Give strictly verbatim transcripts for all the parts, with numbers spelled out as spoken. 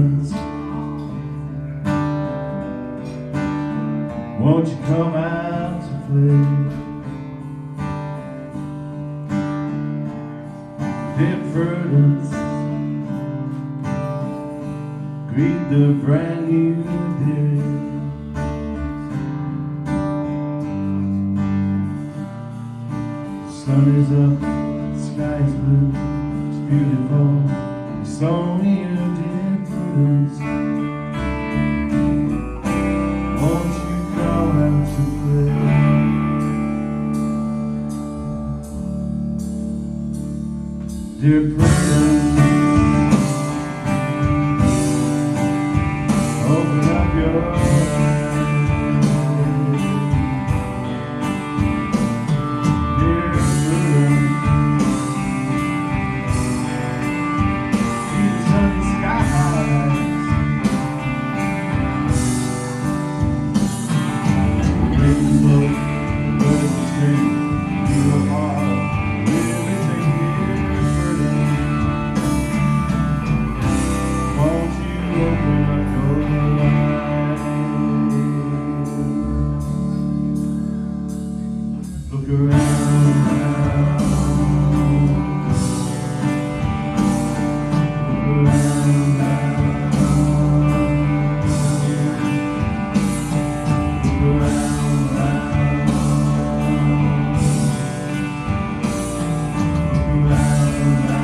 Prudence, won't you come out to play? Dear Prudence, greet the brand new day. The sun is up, the sky is blue, it's beautiful. It's only you, dear Prudence. Won't you come out to play? Dear Prudence, open up your eyes. Dear Prudence, see the sunny skies. Rainbow, birds sing, you are everything, dear Prudence. Won't you open up your eyes? Look around now. Look around now. Look around now. Look around now.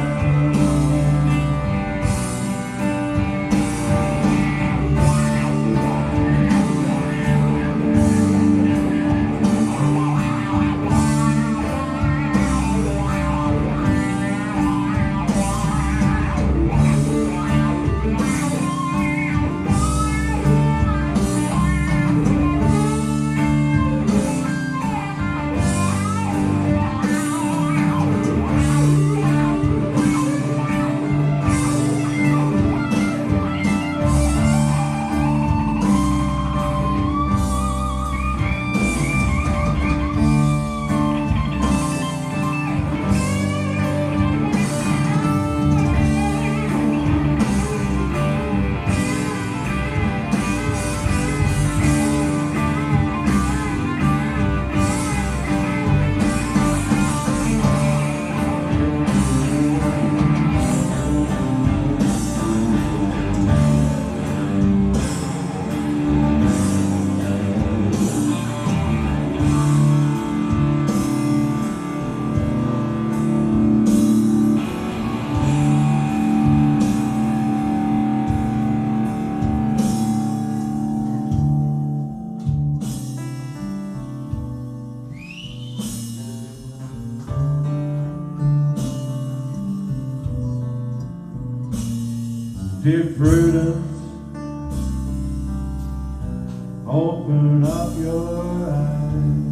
Dear Prudence, open up your eyes.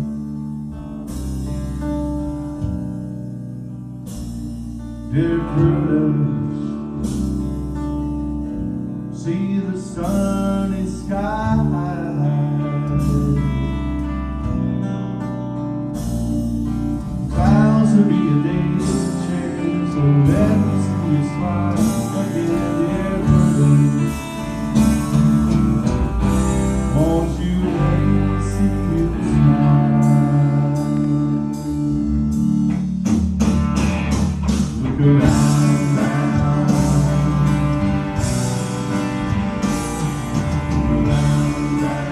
Dear Prudence, see the sunny skies. Clouds will be a days to change, so let me see you smile again, dear Prudence. Won't you let me see you smile? Look around now. Look around now.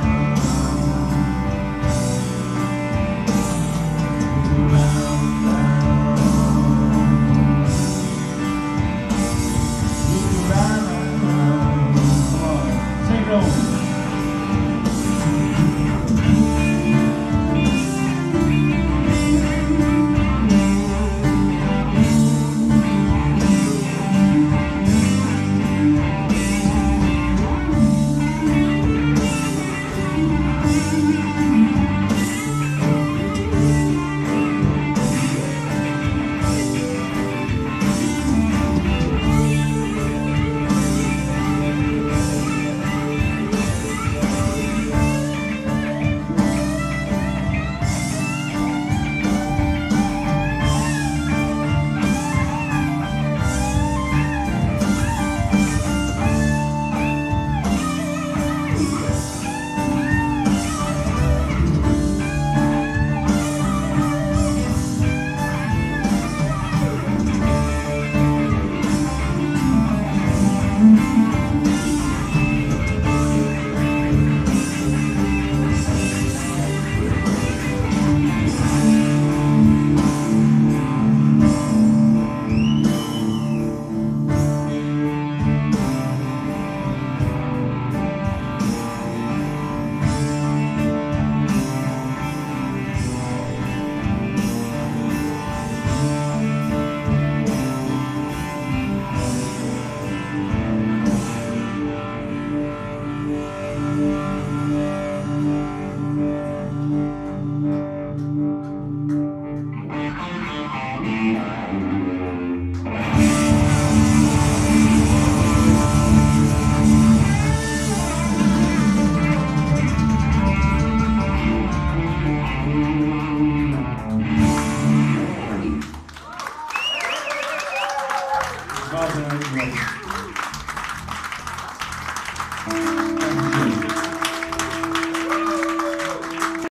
Martin, thank you.